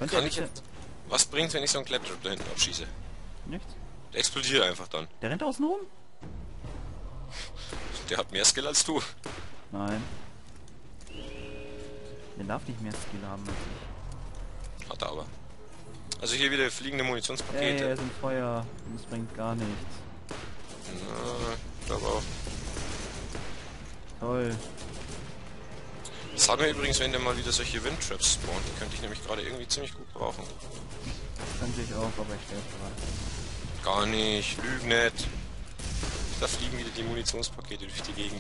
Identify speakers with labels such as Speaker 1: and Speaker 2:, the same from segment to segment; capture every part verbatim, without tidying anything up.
Speaker 1: Und
Speaker 2: Kann
Speaker 1: der
Speaker 2: ich jetzt... Was bringt's, wenn ich so einen Claptrap da hinten abschieße?
Speaker 1: Nichts.
Speaker 2: Der explodiert einfach dann.
Speaker 1: Der rennt außen rum?
Speaker 2: Der hat mehr Skill als du.
Speaker 1: Nein. Der darf nicht mehr Skill haben als ich.
Speaker 2: Hat er aber. Also hier wieder fliegende
Speaker 1: Ey,
Speaker 2: Munitionspakete.
Speaker 1: er ist im Feuer. Das bringt gar nichts.
Speaker 2: Na, ich glaube auch.
Speaker 1: Toll.
Speaker 2: Sag mir übrigens, wenn der mal wieder solche Windtraps spawnt. Die könnte ich nämlich gerade irgendwie ziemlich gut brauchen.
Speaker 1: Könnte ich auch, aber ich sterbe gerade.
Speaker 2: Gar nicht. Lüg nicht. Da fliegen wieder die Munitionspakete durch die Gegend.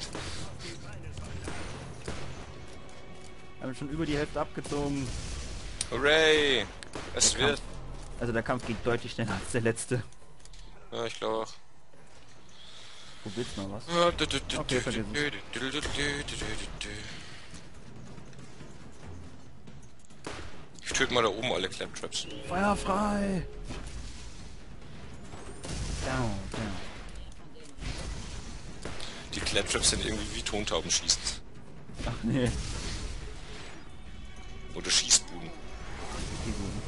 Speaker 1: Wir haben schon über die Hälfte abgezogen.
Speaker 2: Hooray! Es
Speaker 1: Der
Speaker 2: wird...
Speaker 1: Kampf, also der Kampf geht deutlich schneller als der letzte.
Speaker 2: Ja, ich glaube auch.
Speaker 1: Wo willst du noch was?
Speaker 2: Okay,
Speaker 1: Okay, vergiss
Speaker 2: ich töte mal da oben alle Claptraps.
Speaker 1: Feuer frei! Down, down.
Speaker 2: Die Claptraps sind irgendwie wie Tontauben schießen.
Speaker 1: Ach nee.
Speaker 2: Oder Schießbuden.
Speaker 1: Die guten.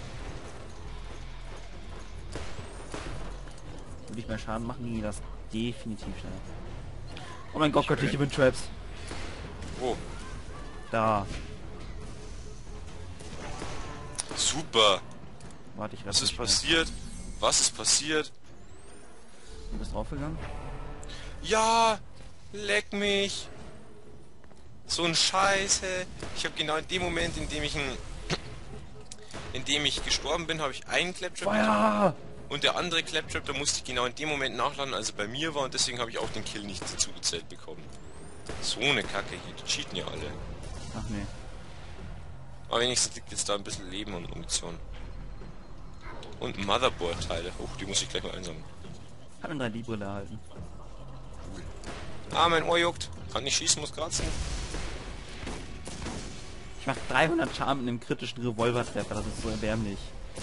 Speaker 1: Würde ich mehr Schaden machen, ging das definitiv schneller. Oh mein Gott, göttliche Windtraps.
Speaker 2: Oh,
Speaker 1: Da.
Speaker 2: super.
Speaker 1: Warte, ich
Speaker 2: Was
Speaker 1: rette
Speaker 2: ist
Speaker 1: mich
Speaker 2: passiert? Was ist passiert?
Speaker 1: schnell. Du bist draufgegangen?
Speaker 2: Ja, leck mich. So ein Scheiße. Ich habe genau in dem Moment, in dem ich ein, in dem ich gestorben bin, habe ich einen Claptrap
Speaker 1: Feuer!
Speaker 2: und der andere Claptrap, da musste ich genau in dem Moment nachladen, als er bei mir war, und deswegen habe ich auch den Kill nicht dazu gezählt bekommen. So eine Kacke hier, die cheaten ja alle.
Speaker 1: Ach nee.
Speaker 2: Aber wenigstens liegt jetzt da ein bisschen Leben und Munition. Und Motherboard-Teile. Oh, die muss ich gleich mal einsammeln.
Speaker 1: Hab mir drei Librille erhalten.
Speaker 2: Ah, mein Ohr juckt. Kann nicht schießen, muss kratzen.
Speaker 1: Ich mach dreihundert Schaden mit einem kritischen Revolvertreffer, das ist so erbärmlich.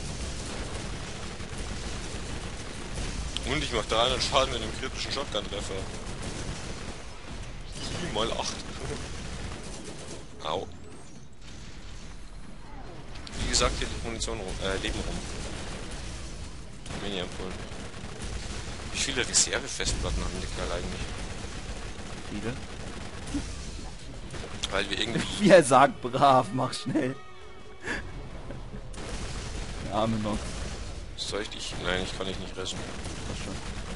Speaker 2: Und ich mach dreihundert Schaden mit einem kritischen Shotgun-Treffer. sieben mal acht. Au. Wie gesagt, hier liegt Munition rum, äh, Leben rum. Mini-Ampullen. Wie viele Reserve-Festplatten haben die Kerl eigentlich?
Speaker 1: Viele.
Speaker 2: Weil wir irgendwie...
Speaker 1: Wie er sagt, brav, mach schnell. Der arme Nox.
Speaker 2: Soll ich dich... Nein, ich kann dich nicht retten.
Speaker 1: Das schon.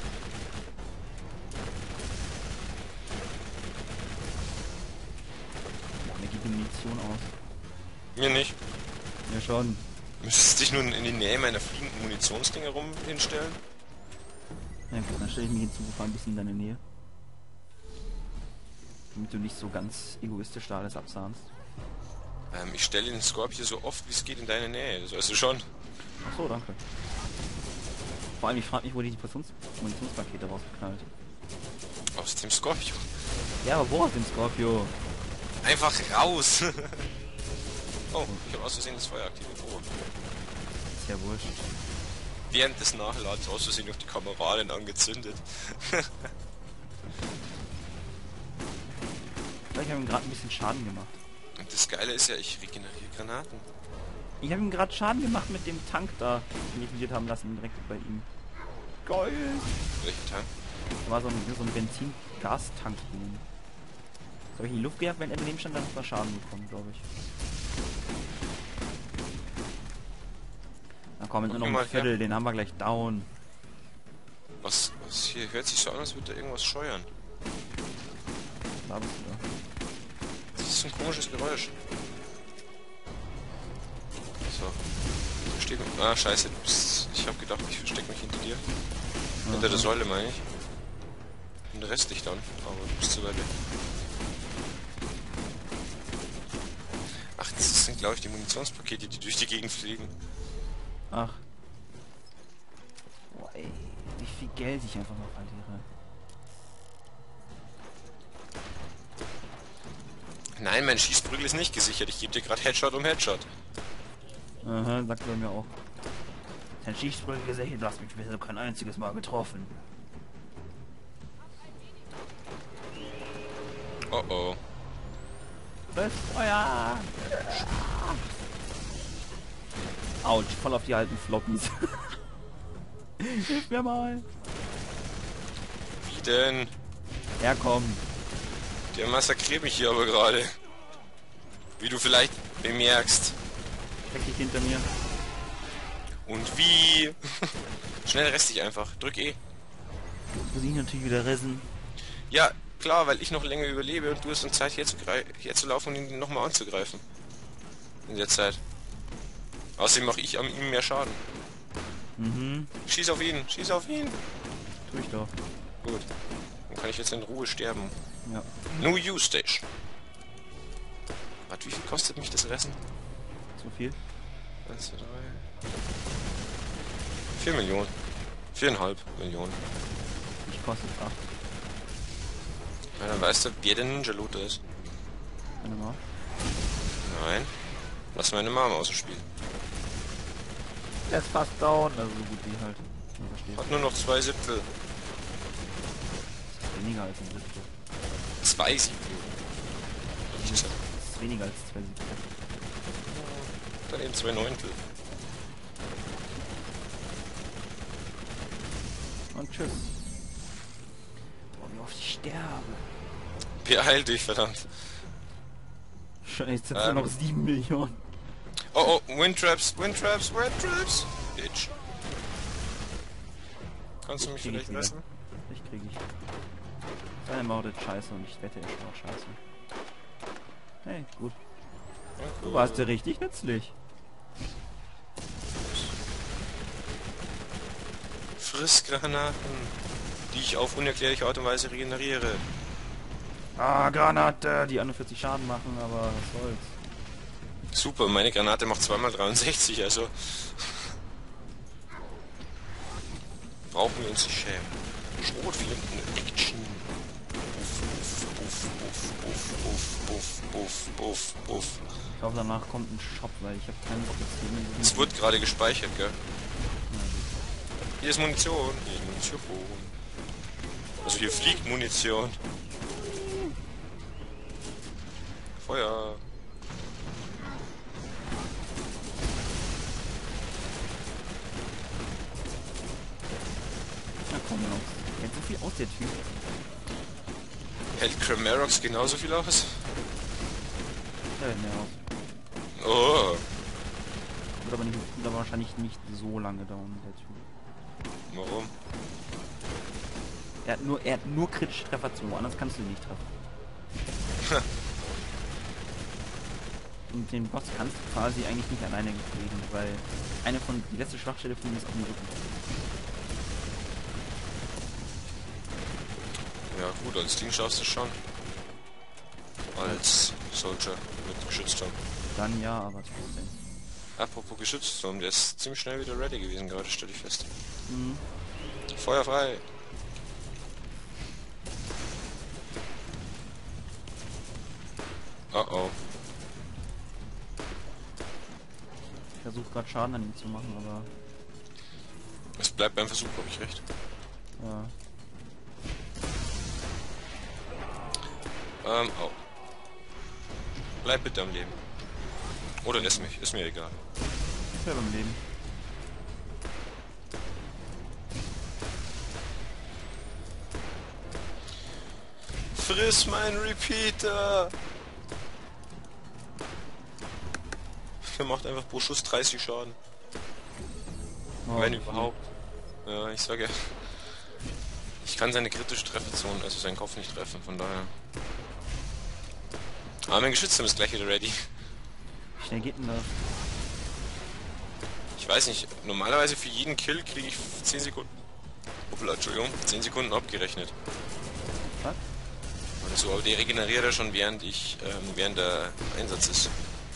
Speaker 1: Ja, mir geht die Munition aus.
Speaker 2: Mir nicht.
Speaker 1: Ja schon.
Speaker 2: Müsstest dich nun in die Nähe meiner fliegenden Munitionsdinger rum hinstellen?
Speaker 1: Ja gut, dann stelle ich mich hinzu, fahr ein bisschen in deine Nähe. Damit du nicht so ganz egoistisch da alles absahnst.
Speaker 2: Ähm, ich stelle den Scorpio so oft wie es geht in deine Nähe, das weißt du schon.
Speaker 1: Ach so, danke. Vor allem, ich frage mich, wo die Munitions Munitionspakete rausgeknallt.
Speaker 2: Aus dem Scorpio.
Speaker 1: Ja, aber wo aus dem Scorpio?
Speaker 2: Einfach raus! Oh, ich habe aus Versehen das Feuer aktiviert. Oh.
Speaker 1: Ist ja wurscht.
Speaker 2: Während des Nachladens aus Versehen noch die Kameraden angezündet.
Speaker 1: Ich habe ihm gerade ein bisschen Schaden gemacht.
Speaker 2: Und das Geile ist ja, ich regeneriere Granaten.
Speaker 1: Ich habe ihm gerade Schaden gemacht mit dem Tank da, den wir explodiert haben lassen, direkt bei ihm. Geil!
Speaker 2: Welcher Tank?
Speaker 1: Da war so ein, so ein Benzin-Gas-Tank drin. Das habe ich in die Luft gejagt, wenn er daneben stand, dann hat er Schaden bekommen, glaube ich. Na komm, nur noch ein Viertel, den haben wir gleich down.
Speaker 2: Was, was hier hört sich so an, als würde da irgendwas scheuern.
Speaker 1: Da bist du da.
Speaker 2: Das ist ein komisches Geräusch. So. Versteck mich. Ah, scheiße. Du bist, ich habe gedacht, ich verstecke mich hinter dir. Aha. Hinter der Säule, meine ich. Und der Rest dich dann. Aber du bist zu weit weg. Ach, das sind, glaube ich, die Munitionspakete, die durch die Gegend fliegen.
Speaker 1: Ach. Boah, ey. Wie viel Geld ich einfach noch verliere.
Speaker 2: Nein, mein Schießprügel ist nicht gesichert. Ich gebe dir gerade Headshot um Headshot.
Speaker 1: Aha, sagt er mir auch. Dein Schießprügel gesichert, du hast mich bisher kein einziges Mal getroffen.
Speaker 2: Oh oh.
Speaker 1: Das Feuer! Autsch, voll auf die alten Floppies. Hilf mir mal.
Speaker 2: Wie denn?
Speaker 1: Herkommen.
Speaker 2: Der massakriert mich hier aber gerade. Wie du vielleicht bemerkst.
Speaker 1: Steck dich hinter mir.
Speaker 2: Und wie? Schnell rest dich einfach. Drück E.
Speaker 1: Jetzt muss ich natürlich wieder ressen.
Speaker 2: Ja, klar, weil ich noch länger überlebe und du hast dann Zeit hier zu, hier zu laufen und ihn nochmal anzugreifen. In der Zeit. Außerdem mache ich an ihm mehr Schaden.
Speaker 1: Mhm.
Speaker 2: Schieß auf ihn, schieß auf ihn.
Speaker 1: Tu ich doch.
Speaker 2: Gut. Dann kann ich jetzt in Ruhe sterben.
Speaker 1: Ja.
Speaker 2: New You Station. Warte, wie viel kostet mich das Ressen?
Speaker 1: So viel?
Speaker 2: eins, zwei, drei. vier Millionen. viereinhalb Millionen.
Speaker 1: Ich kostet acht.
Speaker 2: Ja, dann weißt du, wer der Ninja-Looter ist.
Speaker 1: Warte mal.
Speaker 2: Nein. Lass meine Mama aus dem Spiel.
Speaker 1: Der ist fast down. Also so gut wie halt. Ja, verstehe.
Speaker 2: Hat nur noch zwei Siebtel.
Speaker 1: Das ist weniger als ein Siebtel.
Speaker 2: Zwei Siebtel. Ich gesagt.
Speaker 1: Das ist weniger als zwei Siebtel.
Speaker 2: Dann eben zwei Neuntel.
Speaker 1: Und tschüss. Boah, wie oft ich sterbe.
Speaker 2: Beeil dich, verdammt.
Speaker 1: Scheiße, jetzt sind
Speaker 2: Ähm.
Speaker 1: noch sieben Millionen.
Speaker 2: Oh, oh, Windtraps, Windtraps, Windtraps. Bitch. Kannst du mich
Speaker 1: Krieg ich
Speaker 2: vielleicht
Speaker 1: wieder.
Speaker 2: lassen?
Speaker 1: Ich krieg ich. Seine Mord ist scheiße und ich wette, er ist auch scheiße. Hey, gut.
Speaker 2: Ja,
Speaker 1: Du
Speaker 2: cool.
Speaker 1: warst ja richtig nützlich.
Speaker 2: Frissgranaten, die ich auf unerklärliche Art und Weise regeneriere.
Speaker 1: Ah, Granate, die einundvierzig Schaden machen, aber was soll's.
Speaker 2: Super, meine Granate macht zweimal dreiundsechzig, also brauchen wir uns nicht schämen. Schrotflinten Action. Uff, uff, uff, uff, uff, uff, uff, uff.
Speaker 1: Ich glaube, danach kommt ein Shop, weil ich habe keinen Bock jetzt hier mit
Speaker 2: Es wird gerade gespeichert, gell?
Speaker 1: Na gut.
Speaker 2: Hier ist Munition. Hier ist Munition. Also hier fliegt Munition. Feuer.
Speaker 1: Na komm, noch. Hält so viel aus, der Typ.
Speaker 2: Hält Cramerox genauso viel aus?
Speaker 1: Der hält mehr aus.
Speaker 2: Oh.
Speaker 1: Wird aber, nicht, wird aber wahrscheinlich nicht so lange dauern, der Typ.
Speaker 2: Warum?
Speaker 1: Er hat nur, er hat nur kritische Treffer zu, anders kannst du ihn nicht treffen. Und den Boss kannst du quasi eigentlich nicht alleine kriegen, weil eine von, die letzte Schwachstelle von ihm ist auf dem Rücken.
Speaker 2: Ja gut, als Ding schaffst du schon. Als Soldier mit Geschützturm.
Speaker 1: Dann ja, aber trotzdem.
Speaker 2: Apropos Geschützturm, der ist ziemlich schnell wieder ready gewesen, gerade stelle ich fest.
Speaker 1: Mhm.
Speaker 2: Feuer frei! Oh oh.
Speaker 1: Ich versuche gerade Schaden an ihm zu machen, aber
Speaker 2: Es bleibt beim Versuch, habe ich recht.
Speaker 1: ja.
Speaker 2: Ähm, oh. Bleib bitte am Leben. Oder lass mich, ist mir egal.
Speaker 1: Ich bleib am Leben.
Speaker 2: Friss mein Repeater! Der macht einfach pro Schuss dreißig Schaden.
Speaker 1: Oh,
Speaker 2: Wenn
Speaker 1: okay.
Speaker 2: überhaupt. Ja, ich sage ja. Ich kann seine kritische Trefferzone, also seinen Kopf nicht treffen, von daher. Aber mein Geschützturm ist gleich wieder ready.
Speaker 1: Wie schnell geht denn das?
Speaker 2: Ich weiß nicht, normalerweise für jeden Kill kriege ich zehn Sekunden. Hoppla, Entschuldigung, zehn Sekunden abgerechnet.
Speaker 1: Was?
Speaker 2: Oder so, aber die regeneriert er schon während ich, ähm, während der Einsatz ist.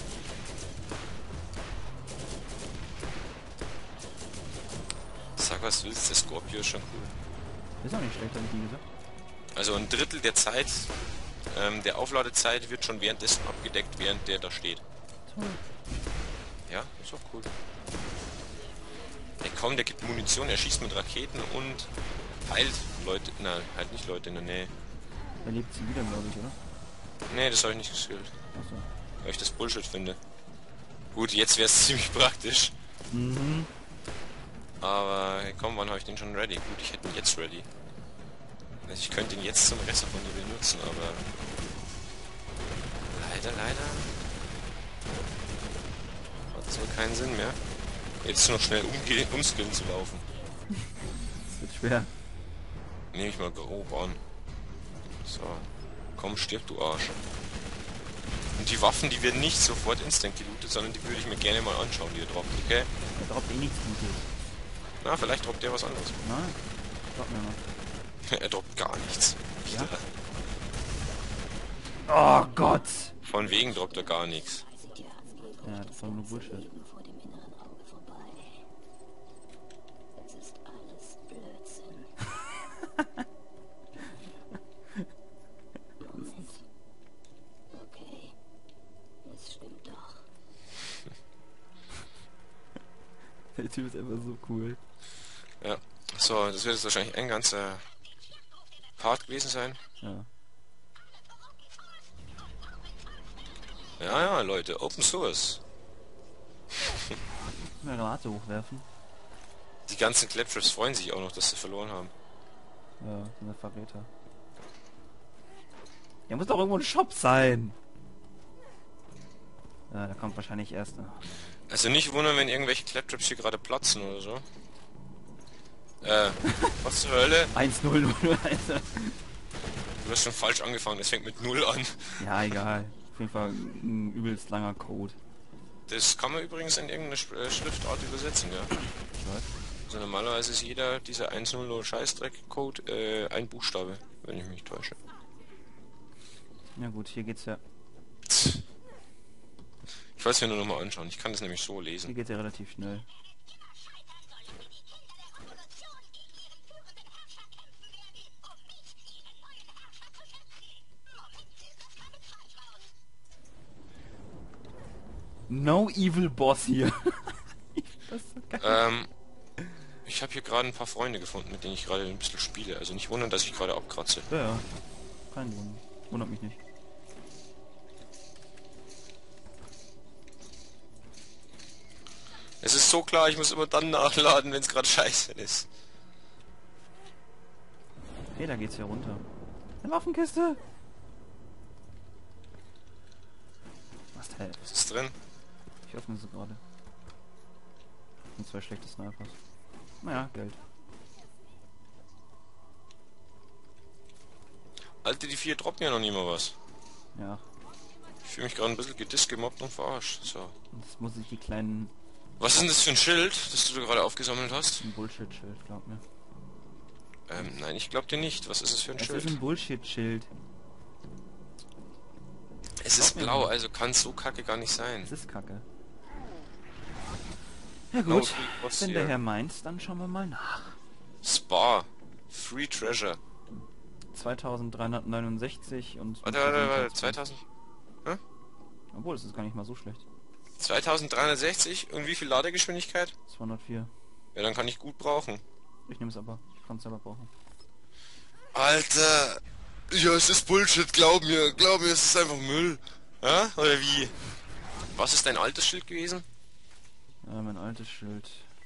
Speaker 2: Sag was du willst, der Scorpio ist schon cool.
Speaker 1: Ist auch nicht schlecht, hab ich nie gesagt.
Speaker 2: Also ein Drittel der Zeit, ähm, der Aufladezeit wird schon währenddessen abgedeckt, während der da steht.
Speaker 1: Toll.
Speaker 2: Ja, ist auch cool. Ey komm, der gibt Munition, er schießt mit Raketen und heilt Leute, nein, halt nicht Leute in der Nähe.
Speaker 1: Er lebt sie wieder, glaube ich, oder?
Speaker 2: Nee, das habe ich nicht geskillt,
Speaker 1: Achso.
Speaker 2: weil ich das Bullshit finde. Gut, jetzt wäre es ziemlich praktisch.
Speaker 1: Mhm.
Speaker 2: Aber hey, komm, wann habe ich den schon ready? Gut, ich hätte ihn jetzt ready. Also ich könnte ihn jetzt zum Rest von dir benutzen, aber leider, leider hat so keinen Sinn mehr. Jetzt noch schnell umgehen, umskillen zu laufen.
Speaker 1: Das wird schwer.
Speaker 2: Nehme ich mal grob an. So. Komm, stirb, du Arsch. Und die Waffen, die werden nicht sofort instant gelootet, sondern die würde ich mir gerne mal anschauen, die er droppt, okay?
Speaker 1: Er droppt eh nichts Gutes.
Speaker 2: Na, vielleicht droppt der was anderes.
Speaker 1: Nein, glaub mir mal.
Speaker 2: Er droppt gar nichts.
Speaker 1: Ja? Oh Gott!
Speaker 2: Von wegen droppt er gar nichts.
Speaker 1: Ja, das ist doch nur Bullshit. Der Typ ist einfach so cool.
Speaker 2: Ja. So, das wird jetzt wahrscheinlich ein ganzer Part gewesen sein.
Speaker 1: Ja.
Speaker 2: Ja, ja, Leute, Open Source.
Speaker 1: Eine Granate hochwerfen.
Speaker 2: Die ganzen Claptraps freuen sich auch noch, dass sie verloren haben.
Speaker 1: Ja, so eine Verräter. Ja, muss doch irgendwo ein Shop sein. Ja, da kommt wahrscheinlich erst.
Speaker 2: Also nicht wundern, wenn irgendwelche Claptraps hier gerade platzen oder so. Äh, was zur Hölle?
Speaker 1: eins null null eins.
Speaker 2: Du hast schon falsch angefangen, es fängt mit null an.
Speaker 1: Ja, egal. Auf jeden Fall ein übelst langer Code.
Speaker 2: Das kann man übrigens in irgendeine Sch äh, Schriftart übersetzen, ja.
Speaker 1: Ich weiß.
Speaker 2: Also normalerweise ist jeder dieser eins null null Scheißdreck-Code äh, ein Buchstabe, wenn ich mich täusche.
Speaker 1: Na gut, hier geht's ja.
Speaker 2: Ich wollte es mir nur noch mal anschauen, ich kann das nämlich so
Speaker 1: Hier
Speaker 2: lesen.
Speaker 1: geht's ja relativ schnell. No evil boss hier. Das ist so geil.
Speaker 2: Ähm, ich habe hier gerade ein paar Freunde gefunden, mit denen ich gerade ein bisschen spiele. Also nicht wundern, dass ich gerade abkratze.
Speaker 1: Ja, ja. Kein Wunder. Wundert mich nicht.
Speaker 2: Es ist so klar, ich muss immer dann nachladen, wenn es gerade scheiße ist.
Speaker 1: Hey, da geht's hier runter. Eine Waffenkiste! Was der hell?
Speaker 2: Was ist drin?
Speaker 1: Ich öffne sie gerade. Und zwei schlechte Snipers. Naja, Geld.
Speaker 2: Alter, die vier droppen ja noch nie mal was.
Speaker 1: Ja.
Speaker 2: Ich fühle mich gerade ein bisschen gedisst, gemobbt und verarscht. So.
Speaker 1: Und jetzt muss ich die kleinen...
Speaker 2: Was ist denn das für ein Schild, das du da gerade aufgesammelt hast?
Speaker 1: Ein Bullshit-Schild, glaub mir.
Speaker 2: Ähm, nein, ich glaub dir nicht. Was ist es für ein
Speaker 1: Es
Speaker 2: Schild?
Speaker 1: ist ein Bullshit-Schild.
Speaker 2: Es ist
Speaker 1: Glaub mir
Speaker 2: blau,
Speaker 1: nicht.
Speaker 2: also kann es so kacke gar nicht sein.
Speaker 1: Es ist kacke. Ja
Speaker 2: No
Speaker 1: gut,
Speaker 2: free boss
Speaker 1: wenn
Speaker 2: here.
Speaker 1: der Herr meint, dann schauen wir mal nach.
Speaker 2: Spa. Free Treasure.
Speaker 1: zweitausenddreihundertneunundsechzig und...
Speaker 2: Warte, warte, warte, zweitausend?
Speaker 1: Obwohl, das ist gar nicht mal so schlecht.
Speaker 2: zweitausenddreihundertsechzig und wie viel Ladegeschwindigkeit?
Speaker 1: zweihundertvier.
Speaker 2: Ja, dann kann ich gut brauchen.
Speaker 1: Ich nehme es aber. Ich kann es selber brauchen.
Speaker 2: Alter! Ja, es ist Bullshit, glaub mir, glaub mir, es ist einfach Müll. Ja? Oder wie? Was ist dein altes Schild gewesen?
Speaker 1: Ja, mein altes Schild.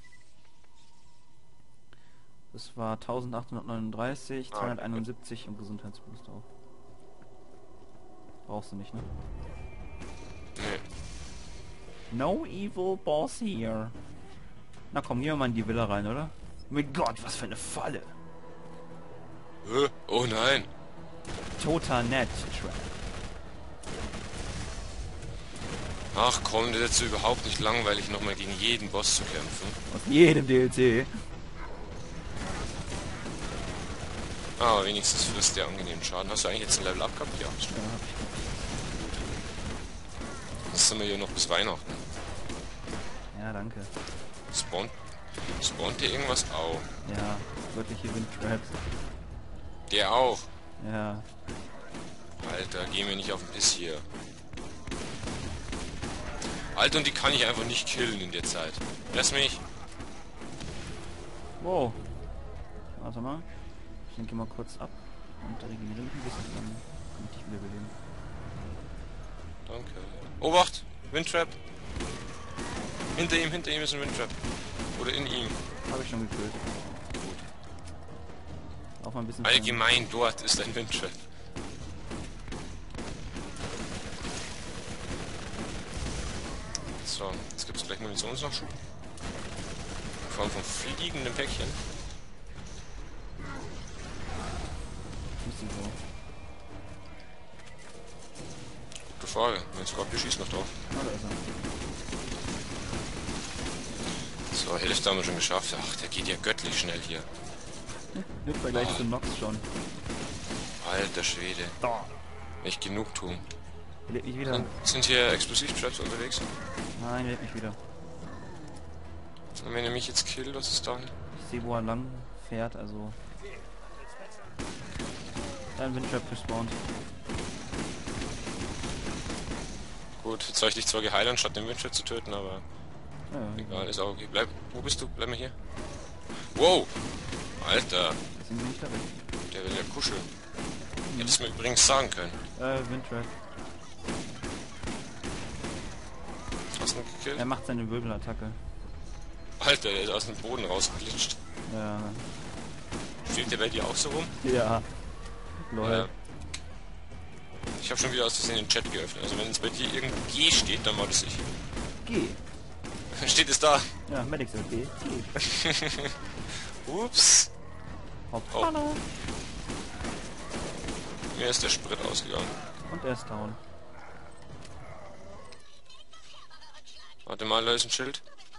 Speaker 1: Das war eintausendachthundertneununddreißig,
Speaker 2: Ah,
Speaker 1: zweihunderteinundsiebzig und Gesundheitsboost auch. Brauchst du nicht, ne?
Speaker 2: Nee.
Speaker 1: No evil boss here. Na komm, gehen wir mal in die Villa rein, oder? Mit Gott, was für eine Falle.
Speaker 2: Hä? Oh nein.
Speaker 1: Toter Net Trap.
Speaker 2: Ach komm, das ist jetzt überhaupt nicht langweilig, nochmal gegen jeden Boss zu kämpfen.
Speaker 1: Aus jedem D L C.
Speaker 2: Ah, aber wenigstens frisst der angenehmen Schaden. Hast du eigentlich jetzt ein Level Up gehabt? Ja, hast du.
Speaker 1: Ja, hab ich.
Speaker 2: Das sind wir hier noch bis Weihnachten.
Speaker 1: Ja, danke.
Speaker 2: Spawnt, spawnt dir irgendwas? Au.
Speaker 1: Ja, wirkliche Windtraps.
Speaker 2: Der auch.
Speaker 1: Ja.
Speaker 2: Alter, geh mir nicht auf den Piss hier. Alter, und die kann ich einfach nicht killen in der Zeit. Lass mich.
Speaker 1: Wow. Warte mal. Ich denke mal kurz ab und regeneriere mich ein bisschen, dann kann ich dich wieder beleben.
Speaker 2: Danke. Obacht! Windtrap! Hinter ihm, hinter ihm ist ein Windtrap. Oder in ihm.
Speaker 1: Habe ich schon gekillt. Auch mal ein bisschen...
Speaker 2: Allgemein dort ist ein Windtrap. So, jetzt gibt es gleich Munitionsnachschub. In Form von fliegenden Päckchen.
Speaker 1: Bisschen so.
Speaker 2: Gute Frage. Mein Scorpio schießt noch drauf.
Speaker 1: Ah, da ist er.
Speaker 2: So, Hälfte haben wir schon geschafft. Ach, der geht ja göttlich schnell hier.
Speaker 1: Im Vergleich
Speaker 2: Ah.
Speaker 1: zu Nox schon.
Speaker 2: Alter Schwede.
Speaker 1: Da.
Speaker 2: Echt Genugtuung.
Speaker 1: Lebt mich wieder.
Speaker 2: Sind, sind hier Explosivtraps unterwegs?
Speaker 1: Nein, lebt mich wieder.
Speaker 2: Und wenn er mich jetzt killt, was ist dann?
Speaker 1: Ich sehe, wo er lang fährt, also... Da ein Windtrap gespawnt.
Speaker 2: Gut, jetzt soll ich dich zwar geheilt, anstatt den Windtrap zu töten, aber
Speaker 1: Ja, ja,
Speaker 2: egal, ist auch okay. Bleib, wo bist du? Bleib mal hier. Wow! Alter,
Speaker 1: deswegen bin ich da weg.
Speaker 2: der will ja kuscheln. Hättest du mir übrigens sagen können.
Speaker 1: Äh, Windtrap.
Speaker 2: Hast du ihn gekillt?
Speaker 1: Er macht seine Wirbelattacke.
Speaker 2: Alter, der ist aus dem Boden rausgeglitscht.
Speaker 1: Ja.
Speaker 2: Steht der bei dir auch so rum?
Speaker 1: Ja. Lol.
Speaker 2: Ja. Ich habe schon wieder aus Versehen den Chat geöffnet. Also wenn es bei dir irgendwo G steht, dann war das ich.
Speaker 1: G.
Speaker 2: Dann steht es da.
Speaker 1: Ja, Medics sind G. G.
Speaker 2: Ups.
Speaker 1: Hoppala.
Speaker 2: Mir ist der Sprit ausgegangen.
Speaker 1: Und er ist down.
Speaker 2: Warte mal, da ist ein Schild.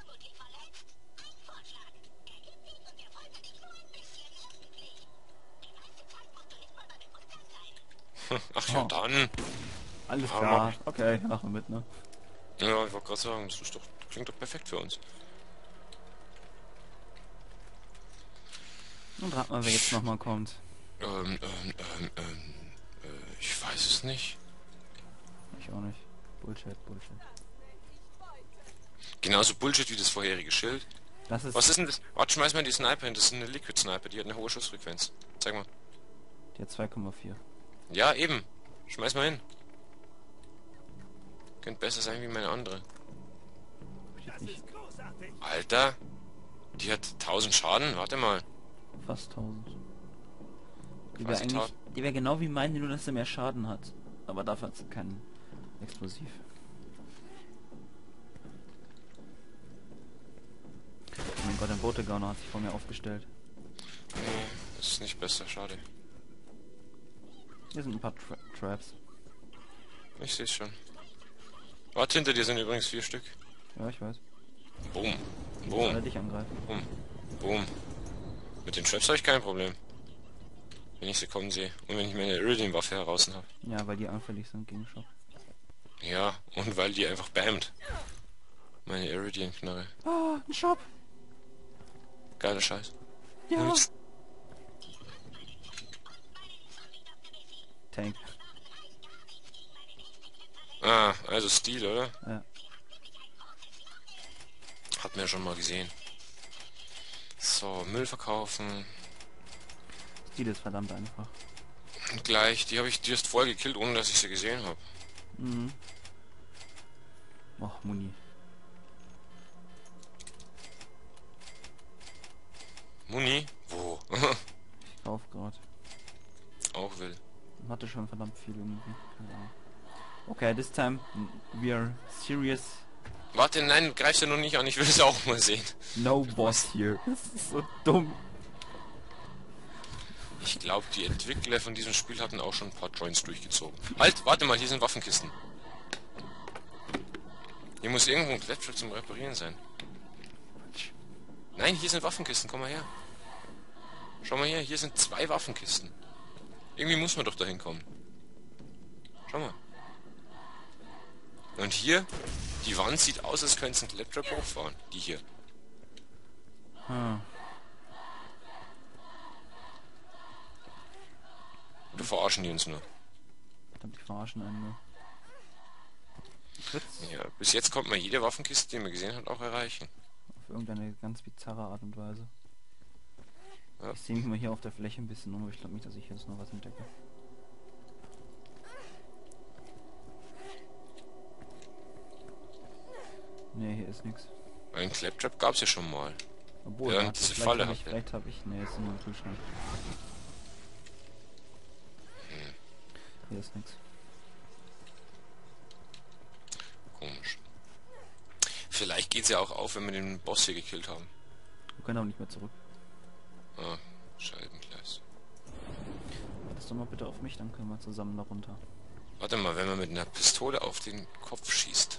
Speaker 2: Ach ja,
Speaker 1: Oh.
Speaker 2: dann.
Speaker 1: Alles
Speaker 2: Aber
Speaker 1: klar. Okay, machen wir mit, ne?
Speaker 2: Ja, ich wollte gerade sagen, das ist doch, klingt doch perfekt für uns.
Speaker 1: Und rat mal, wer jetzt nochmal kommt.
Speaker 2: Ähm, ähm, ähm, ähm, äh, ich weiß es nicht.
Speaker 1: Ich auch nicht. Bullshit, Bullshit.
Speaker 2: Genauso Bullshit wie das vorherige Schild.
Speaker 1: Das ist
Speaker 2: Was ist denn das? Warte, schmeiß mal die Sniper hin, das ist eine Liquid Sniper, die hat eine hohe Schussfrequenz. Zeig mal.
Speaker 1: der zwei Komma vier.
Speaker 2: Ja, eben. Schmeiß mal hin. Könnte besser sein wie meine andere.
Speaker 1: Steht nicht.
Speaker 2: Alter. Die hat tausend Schaden, warte mal.
Speaker 1: Fast tausend. Die wäre
Speaker 2: Quasi
Speaker 1: eigentlich,
Speaker 2: tausend.
Speaker 1: die wäre genau wie meine, nur dass sie mehr Schaden hat. Aber dafür hat sie keinen Explosiv. Oh mein Gott, ein Botegauner hat sich vor mir aufgestellt.
Speaker 2: Nee, das ist nicht besser, schade.
Speaker 1: Hier sind ein paar Tra Traps.
Speaker 2: Ich seh's schon. Warte, hinter dir sind übrigens vier Stück.
Speaker 1: Ja, ich weiß.
Speaker 2: Boom.
Speaker 1: Alle
Speaker 2: Boom.
Speaker 1: dich angreifen.
Speaker 2: Boom. Boom. Mit den Traps habe ich kein Problem. Wenn ich sie kommen sehe. Und wenn ich meine Iridium-Waffe heraus habe.
Speaker 1: Ja, weil die anfällig sind gegen Schock.
Speaker 2: Ja, und weil die einfach bammt. Meine Iridium-Knarre.
Speaker 1: Ah, ein Shop!
Speaker 2: Geiler Scheiß.
Speaker 1: Ja! Tank.
Speaker 2: Ah, also Stil, oder?
Speaker 1: Ja.
Speaker 2: Hat man ja schon mal gesehen. So, Müll verkaufen.
Speaker 1: Stil ist verdammt einfach.
Speaker 2: Und gleich, die habe ich just voll gekillt, ohne dass ich sie gesehen habe.
Speaker 1: Mhm. Och, Muni.
Speaker 2: Muni? Wo?
Speaker 1: Ich kauf gerade.
Speaker 2: Auch will.
Speaker 1: Hatte schon verdammt viel irgendwie. Keine Ahnung. Okay, this time we are serious.
Speaker 2: Warte, nein, greifst du noch nicht an, ich will es auch mal sehen.
Speaker 1: No boss here. Das ist so dumm.
Speaker 2: Ich glaube, die Entwickler von diesem Spiel hatten auch schon ein paar Joints durchgezogen. Halt, warte mal, hier sind Waffenkisten. Hier muss irgendwo ein Kletterer zum Reparieren sein. Nein, hier sind Waffenkisten, komm mal her. Schau mal her, hier sind zwei Waffenkisten. Irgendwie muss man doch dahin kommen. Schau mal. Und hier, die Wand sieht aus, als könnte es ein Kletterer hochfahren. Die hier.
Speaker 1: Hm.
Speaker 2: Oder verarschen die uns nur?
Speaker 1: Verdammt, die verarschen einen nur. Fritz.
Speaker 2: Ja, bis jetzt konnte man jede Waffenkiste, die man gesehen hat, auch erreichen.
Speaker 1: Auf irgendeine ganz bizarre Art und Weise.
Speaker 2: Ja.
Speaker 1: Ich sehe mich mal hier auf der Fläche ein bisschen um, aber ich glaube nicht, dass ich jetzt noch was entdecke. Ne, hier ist nichts.
Speaker 2: Ein Claptrap gab's ja schon mal.
Speaker 1: Obwohl,
Speaker 2: Ja,
Speaker 1: warte,
Speaker 2: diese
Speaker 1: vielleicht
Speaker 2: Falle
Speaker 1: habe ich,
Speaker 2: hat er.
Speaker 1: vielleicht habe ich, ne, ist nur im Kühlschrank.
Speaker 2: Hm.
Speaker 1: Hier ist nichts.
Speaker 2: Komisch. Vielleicht geht's ja auch auf, wenn wir den Boss hier gekillt haben.
Speaker 1: Wir können auch nicht mehr zurück.
Speaker 2: Ah, Scheibengleis.
Speaker 1: Wartest du mal bitte auf mich, dann können wir zusammen da runter.
Speaker 2: Warte mal, wenn man mit einer Pistole auf den Kopf schießt.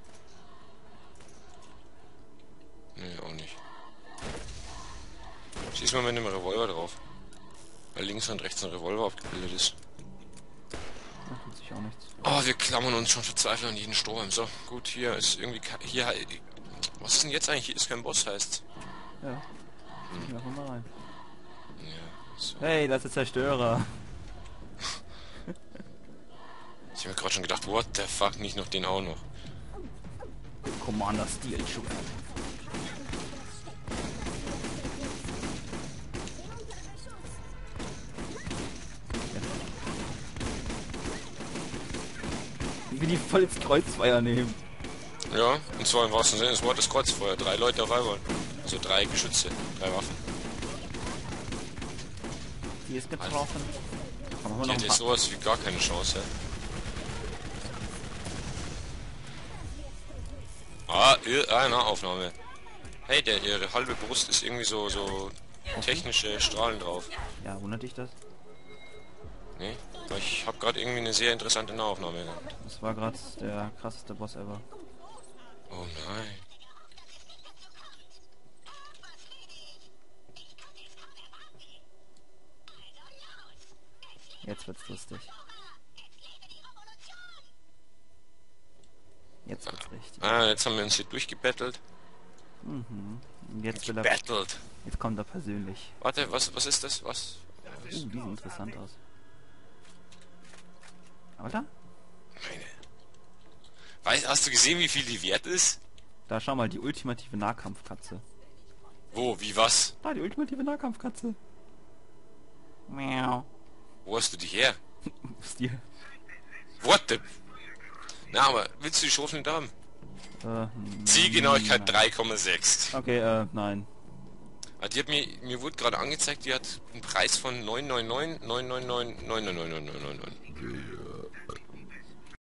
Speaker 2: Nee, auch nicht. Schieß mal mit einem Revolver drauf. Weil links und rechts ein Revolver abgebildet ist.
Speaker 1: Da tut sich auch nichts.
Speaker 2: Oh, wir klammern uns schon verzweifelt an jeden Strohhalm. So, gut, hier ist irgendwie... Hier... Was ist denn jetzt eigentlich? Hier ist kein Boss, heißt.
Speaker 1: Ja. Hm. Machen wir mal rein.
Speaker 2: Ja, so.
Speaker 1: Hey, das ist der Zerstörer.
Speaker 2: Ich habe mir gerade schon gedacht, what the fuck, nicht noch den auch noch.
Speaker 1: Commander Steel Shooter. Wie wir die voll ins Kreuzfeuer nehmen.
Speaker 2: Ja, und zwar im wahrsten Sinne des Wortes Kreuzfeuer. Drei Leute auf einmal. Also drei Geschütze, drei Waffen.
Speaker 1: Die ist getroffen. Da machen wir
Speaker 2: Die
Speaker 1: noch
Speaker 2: hätte
Speaker 1: ein paar.
Speaker 2: sowas wie gar keine Chance. Ah, ah, Nahaufnahme. Hey, der ihre halbe Brust ist irgendwie so so technische Strahlen drauf.
Speaker 1: Ja, wundert dich das?
Speaker 2: Nee, aber ich habe gerade irgendwie eine sehr interessante Nahaufnahme gehabt.
Speaker 1: Das war gerade der krasseste Boss ever.
Speaker 2: Oh nein.
Speaker 1: Jetzt wird's lustig. Jetzt wird's richtig.
Speaker 2: Ah, jetzt haben wir uns hier durchgebettelt.
Speaker 1: Mhm. Und jetzt will er.
Speaker 2: Gebettelt.
Speaker 1: Jetzt kommt er persönlich.
Speaker 2: Warte, was was ist das? Was?
Speaker 1: Uh, die sieht interessant aus. Oder?
Speaker 2: Meine. Weißt, hast du gesehen, wie viel die wert ist?
Speaker 1: Da schau mal, die ultimative Nahkampfkatze.
Speaker 2: Wo? Wie was?
Speaker 1: Da, die ultimative Nahkampfkatze. Miau.
Speaker 2: Wo hast du die her?
Speaker 1: Stil.
Speaker 2: What the... Na, aber willst du die Chance nicht haben?
Speaker 1: Äh,
Speaker 2: Zielgenauigkeit
Speaker 1: nein.
Speaker 2: drei Komma sechs.
Speaker 1: Okay, äh, nein.
Speaker 2: Ah, die hat mir, mir wurde gerade angezeigt, die hat einen Preis von neun neun neun neun neun neun neun neun neun neun neun neun neun.